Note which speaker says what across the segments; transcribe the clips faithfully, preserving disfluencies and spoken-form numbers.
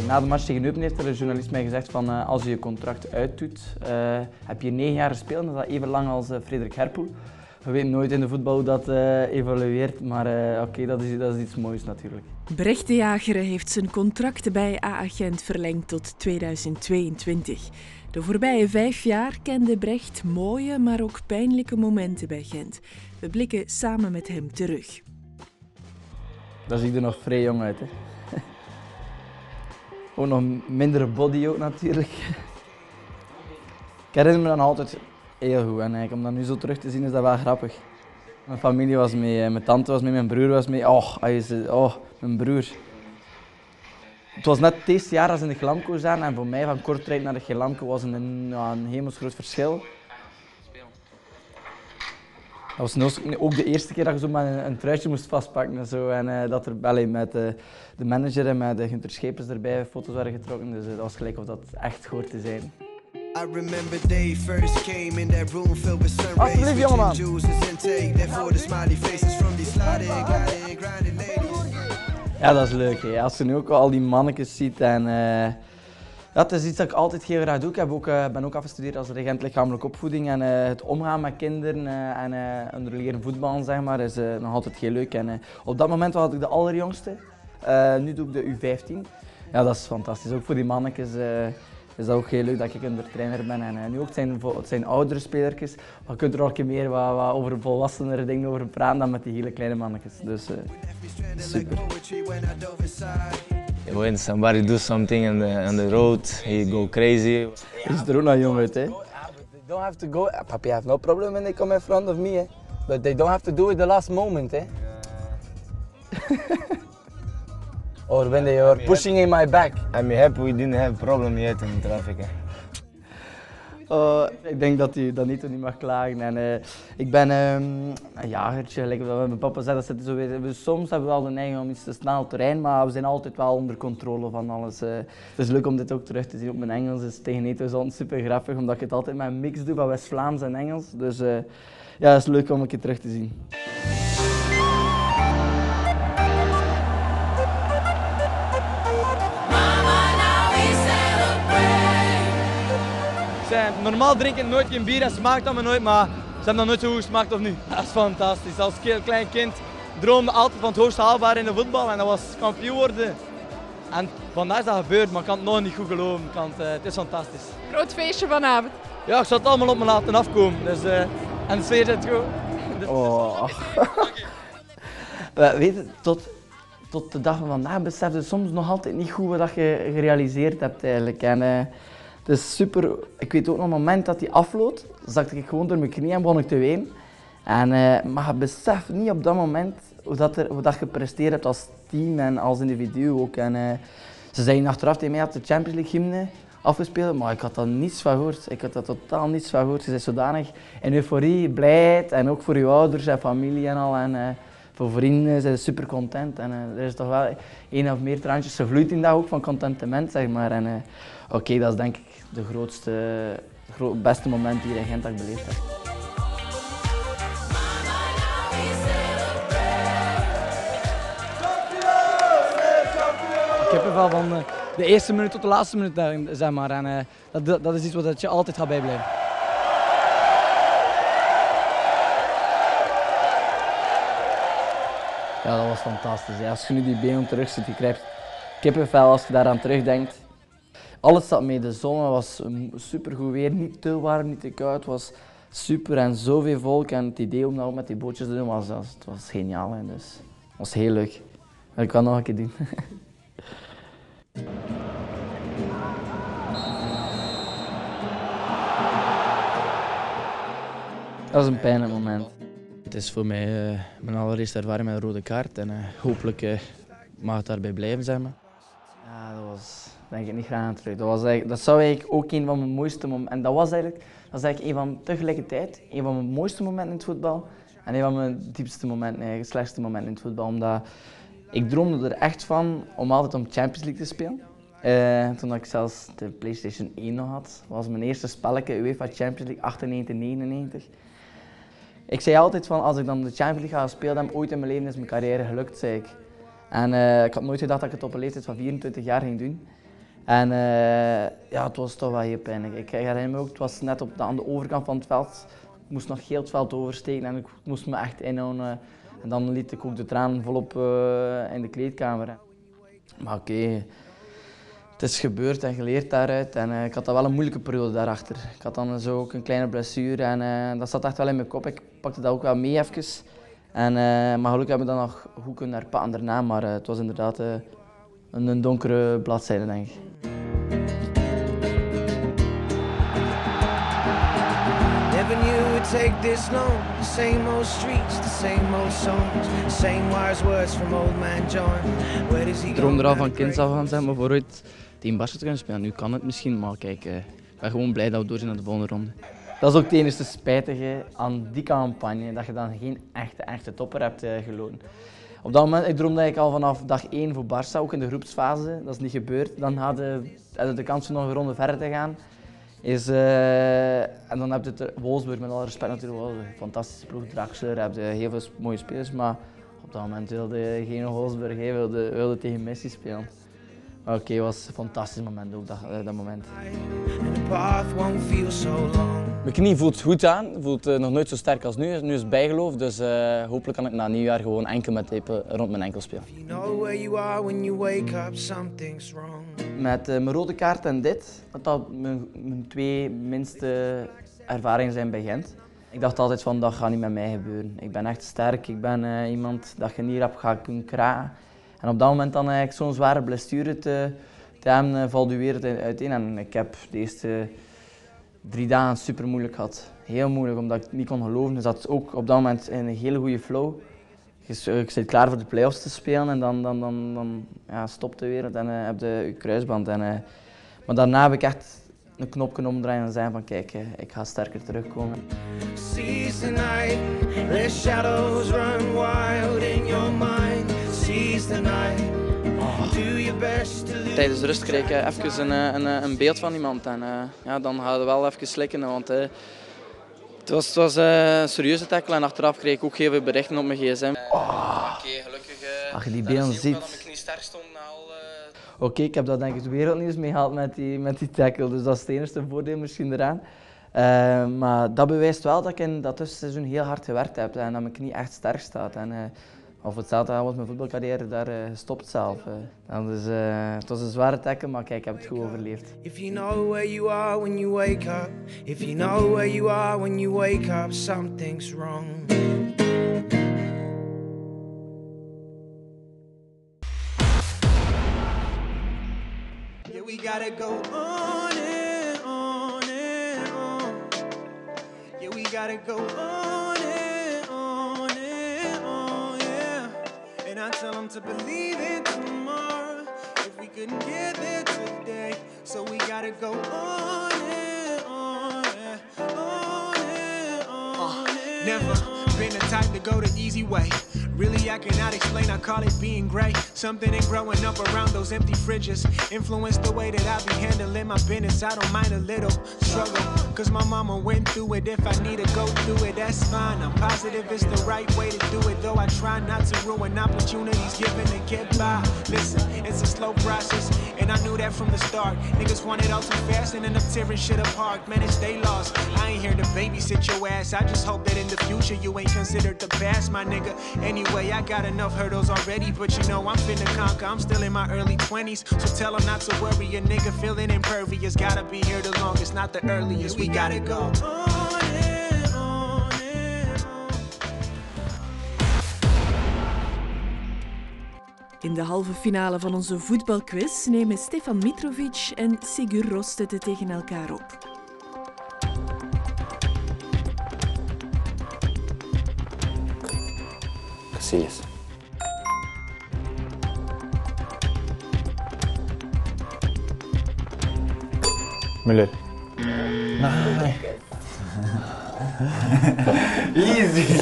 Speaker 1: Na de match tegen Eupen heeft er een journalist mij gezegd van uh, als je je contract uitdoet, uh, heb je negen jaar gespeeld, dat is dat even lang als uh, Frederik Herpoel. We weten nooit in de voetbal hoe dat uh, evolueert, maar uh, oké, okay, dat, is, dat is iets moois natuurlijk.
Speaker 2: Brecht de Jager heeft zijn contract bij A A Gent verlengd tot tweeduizend tweeëntwintig. De voorbije vijf jaar kende Brecht mooie, maar ook pijnlijke momenten bij Gent. We blikken samen met hem terug.
Speaker 1: Daar zie je er nog vrij jong uit, hè. Ook nog mindere body ook natuurlijk. Ik herinner me dan altijd heel goed en om dat nu zo terug te zien is dat wel grappig. Mijn familie was mee, mijn tante was mee, mijn broer was mee. Oh, oh mijn broer. Het was net het eerste jaar als in de Glamco zijn en voor mij van Kortrijk naar de Glamco was een, ja, een hemelsgroot verschil. Dat was ook de eerste keer dat je zo met een, een truitje moest vastpakken en zo. En uh, dat er allee, met uh, de manager en met de Gunter Schepens erbij foto's werden getrokken. Dus uh, dat was gelijk of dat echt hoort te zijn. Alsjeblieft, jongeman. Ja, dat is leuk. Hè. Als je nu ook al die mannetjes ziet en... Uh, Ja, het is iets dat ik altijd heel graag doe. Ik heb ook, uh, ben ook afgestudeerd als regent lichamelijke opvoeding en uh, het omgaan met kinderen uh, en uh, leren voetballen zeg maar, is uh, nog altijd heel leuk. En, uh, op dat moment was ik de allerjongste, uh, nu doe ik de U vijftien. Ja, dat is fantastisch. Ook voor die mannetjes uh, is dat ook heel leuk dat ik een trainer ben. En uh, nu ook, het zijn, het zijn oudere spelertjes, maar je kunt er ook een meer wat, wat over volwassenere dingen over praten dan met die hele kleine mannetjes. Dus uh, super.
Speaker 3: When somebody does something on the, on the road, he go crazy.
Speaker 1: Je ziet er ook nog jong uit, hè? They don't have to go. Papi have no problem when they come in front of me, hè? But they don't have to do it the last moment, hè? Or when they are pushing in my back.
Speaker 3: I'm happy we didn't have problem yet in traffic. Hè?
Speaker 1: Uh, ik denk dat hij dat niet, niet mag klagen. En, uh, ik ben um, een jagertje, like mijn papa zei, dat zit zo weer. We, soms hebben we wel de neiging om iets te snel op terrein, maar we zijn altijd wel onder controle van alles. Uh, het is leuk om dit ook terug te zien. Ook mijn Engels is tegen Eto super grappig, omdat ik het altijd met een mix doe van West-Vlaams en Engels. Dus uh, ja, het is leuk om een keer terug te zien. Normaal drink ik nooit geen bier en smaakt dat me nooit, maar ze hebben dat nooit zo goed gesmaakt of nu. Dat is fantastisch. Als klein kind droomde altijd van het hoogst haalbare in de voetbal en dat was kampioen worden. En vandaag is dat gebeurd, maar ik kan het nog niet goed geloven. Ik kan het, uh, het is fantastisch.
Speaker 4: Groot feestje vanavond.
Speaker 1: Ja, ik zal het allemaal op me laten afkomen. Dus, uh, en de sfeer zit goed. Oh. Weet je, tot, tot de dag van vandaag besef je soms nog altijd niet goed wat je gerealiseerd hebt eigenlijk. En, uh, het is super. Ik weet ook nog een moment dat hij afloopt, zakte ik gewoon door mijn knieën en begon ik te wenen. En, uh, maar je beseft niet op dat moment hoe, dat er, hoe dat je gepresteerd hebt als team en als individu ook. En, uh, ze zeiden achteraf tegen mij dat de Champions League hymne afgespeeld, maar ik had daar niets van gehoord. Ik had daar totaal niets van gehoord. Je bent zodanig in euforie, blijheid en ook voor je ouders en familie en al. En, uh, voor vrienden zijn ze super content. En, uh, er is toch wel één of meer traantjes gevloeid in dat ook van contentement, zeg maar. En, uh, Oké, okay, dat is denk ik de grootste, gro beste moment hier in Gent dat ik beleefd heb. Ik heb er wel van de eerste minuut tot de laatste minuut, zeg maar. En, uh, dat, dat is iets wat je altijd gaat bijblijven. Ja, dat was fantastisch. Ja, als je nu die benen terug ziet, je krijgt kippenvel als je daaraan terugdenkt. Alles zat mee, de zon was super goed weer, niet te warm, niet te koud, het was super en zoveel volk en het idee om dat ook met die bootjes te doen was, was, het was geniaal. Hè. Dus, het was heel leuk. Ik kan het nog een keer doen. Dat was een pijnlijk moment. Het is voor mij uh, mijn allereerste ervaring met een rode kaart en uh, hopelijk uh, mag het daarbij blijven, zeg maar. Ja, dat was denk ik niet graag aan terug. Dat, was eigenlijk, dat zou eigenlijk ook een van mijn mooiste momenten, en dat was eigenlijk, dat is eigenlijk een van tegelijkertijd een van mijn mooiste momenten in het voetbal en een van mijn diepste momenten, eigenlijk slechtste momenten in het voetbal, omdat ik droomde er echt van om altijd om Champions League te spelen. Uh, toen ik zelfs de PlayStation één nog had, was mijn eerste spelletje UEFA Champions League achtennegentig negenennegentig. Ik zei altijd van als ik dan de Champions League ga spelen, dan ooit in mijn leven is mijn carrière gelukt, zei ik. En uh, ik had nooit gedacht dat ik het op een leeftijd van vierentwintig jaar ging doen. En uh, ja, het was toch wel heel pijnlijk. Ik herinner me ook, het was net op de, aan de overkant van het veld. Ik moest nog heel het veld oversteken en ik moest me echt inhouden. En dan liet ik ook de tranen volop uh, in de kleedkamer. Maar oké, okay, het is gebeurd en geleerd daaruit. En uh, ik had dan wel een moeilijke periode daarachter. Ik had dan zo ook een kleine blessure en uh, dat zat echt wel in mijn kop. Ik pakte dat ook wel mee even. En, uh, maar gelukkig hebben we dat nog goed kunnen herpakken daarna. Maar uh, het was inderdaad uh, een, een donkere bladzijde, denk ik. Never knew it take this long. The same old streets, the same old songs, the same wise words from old man John. Where does he go? Ik droomde er al van kinds af aan, zeg maar, voor ooit tegen Barca te kunnen spelen. Nu kan het misschien, maar kijk, uh, ik ben gewoon blij dat we door zijn naar de volgende ronde. Dat is ook het enige spijtige aan die campagne, dat je dan geen echte, echte topper hebt uh, geloten. Op dat moment, ik droomde eigenlijk al vanaf dag één voor Barça, ook in de groepsfase. Dat is niet gebeurd. Dan hadden we de kans om nog een ronde verder te gaan. Is, uh, en dan heb je het Wolfsburg, met alle respect natuurlijk, wel een fantastische ploeg. Draxler, heb je heel veel mooie spelers, maar op dat moment wilde geen Wolfsburg, hij wilde, wilde tegen Messi spelen. Oké, okay, het was een fantastisch moment ook, dat, dat moment.
Speaker 4: Mijn knie voelt goed aan, voelt uh, nog nooit zo sterk als nu. Nu is het bijgeloof, dus uh, hopelijk kan ik na nieuwjaar gewoon enkel met tape rond mijn enkel spelen.
Speaker 1: Met uh, mijn rode kaart en dit, dat dat mijn, mijn twee minste ervaringen zijn bij Gent. Ik dacht altijd van, dat gaat niet met mij gebeuren. Ik ben echt sterk, ik ben uh, iemand dat je niet rap gaat kunnen kraken. En op dat moment dan uh, zo'n zware blessure te, te hebben, uh, valt je weer uiteen. En ik heb de eerste drie dagen super moeilijk gehad. Heel moeilijk, omdat ik niet kon geloven. Ik zat ook op dat moment in een hele goede flow. Ik zit klaar voor de play-offs te spelen en dan, dan, dan, dan ja, stopt de wereld en uh, heb je je kruisband. En, uh, maar daarna heb ik echt een knop kunnen omdraaien en zeggen van kijk, uh, ik ga sterker terugkomen. Oh. Tijdens de rust kreeg ik even een, een, een beeld van iemand en uh, ja, dan ga je wel even slikken, want uh, het was, het was uh, een serieuze tackle en achteraf kreeg ik ook heel veel berichten op mijn gsm. Oh. Oké, okay, gelukkig uh, als je die beelden ziet. Dat mijn knie sterk stond al. Uh... Oké, okay, ik heb dat denk ik het wereldnieuws meegehaald met die, met die tackle, dus dat is het enige voordeel misschien eraan. Uh, maar dat bewijst wel dat ik in dat tussenseizoen heel hard gewerkt heb en dat mijn knie echt sterk staat. En, uh, of hetzelfde was mijn voetbalcarrière daar uh, gestopt zelf. Uh. Dan dus, uh, het was een zware tackle, maar kijk, ik heb het goed overleefd. If you know where you are when you wake up, if you know where you are when you wake up, something's wrong. Yeah, we gotta go on and on and on. Yeah, we gotta go on and on and on, yeah. And I tell them to believe in tomorrow if we couldn't get there today. So we gotta go on and on and on and on. Uh, never been the type to go the easy way. Really, I cannot explain, I call it being great. Something in growing up around those empty fridges influenced the way that I be handling my business. I don't mind a little struggle, cause my mama went through it. If I need to go through it, that's fine. I'm positive it's the right way to do it, though I try not to ruin opportunities given to get by. Listen, it's a slow process, and I knew that from the start. Niggas want it all too fast and end up tearing shit apart. Man, it's they lost. I ain't here to babysit your ass. I just hope that in the future you ain't considered the past, my nigga. Anyway, I got enough hurdles already, but you know I'm finna conquer. I'm still in my early twenties, so tell them not to worry. A nigga feeling impervious, gotta be here the longest, not the earliest. We gotta go on and on and on.
Speaker 2: In de halve finale van onze voetbalquiz nemen Stefan Mitrovic en Sigur Rostet het tegen elkaar op.
Speaker 5: Casillas. Müller.
Speaker 3: Nee.
Speaker 5: Easy.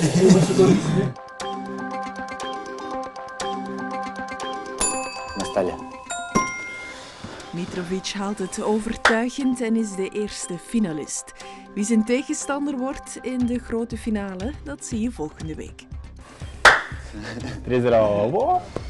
Speaker 5: Nastya.
Speaker 2: Mitrovic haalt het overtuigend en is de eerste finalist. Wie zijn tegenstander wordt in de grote finale, dat zie je volgende week.
Speaker 5: Er is er al.